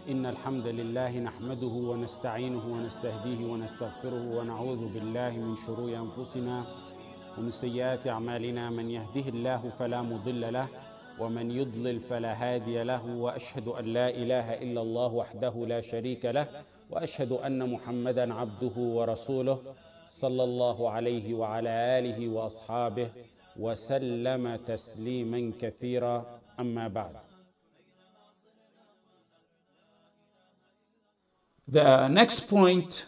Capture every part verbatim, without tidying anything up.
إن الحمد لله نحمده ونستعينه ونستهديه ونستغفره ونعوذ بالله من شرور أنفسنا ومن سيئات أعمالنا. من يهده الله فلا مضل له ومن يضلل فلا هادي له، وأشهد أن لا إله إلا الله وحده لا شريك له، وأشهد أن محمدا عبده ورسوله صلى الله عليه وعلى آله وأصحابه وسلم تسليما كثيرا. أما بعد. The next point,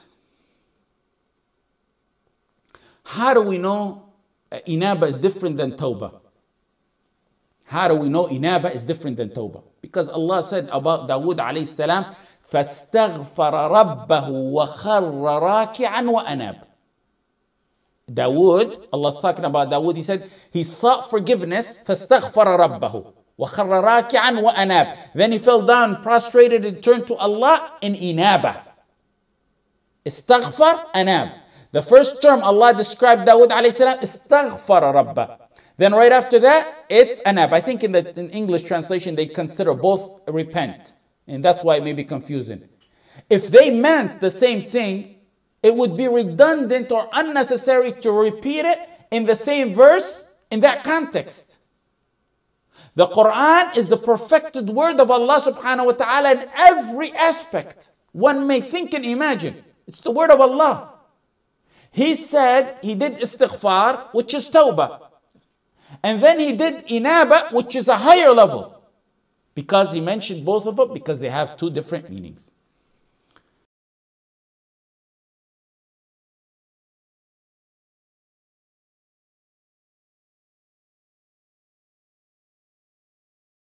how do we know Inaabah is different than Tawbah? How do we know Inaabah is different than Tawbah? Because Allah said about Dawood alayhis-salaam, فَاسْتَغْفَرَ رَبَّهُ وَخَرَّ رَاكِعًا وَأَنَابَ. Dawood, Allah's talking about Dawood, he said, he sought forgiveness, فَاسْتَغْفَرَ رَبَّهُ وَخَرَّ رَاكِعًا وَأَنَابَ. Then he fell down, prostrated, and turned to Allah in Inaabah. Istaghfar, Anab. The first term Allah described Dawood alayhi salam, Istaghfar Rabbah. Then right after that, it's Anab. I think in the in English translation, they consider both repent. And that's why it may be confusing. If they meant the same thing, it would be redundant or unnecessary to repeat it in the same verse in that context. The Quran is the perfected word of Allah subhanahu wa ta'ala in every aspect. One may think and imagine. It's the word of Allah. He said he did istighfar, which is tawbah. And then he did inaabah, which is a higher level. Because he mentioned both of them, because they have two different meanings.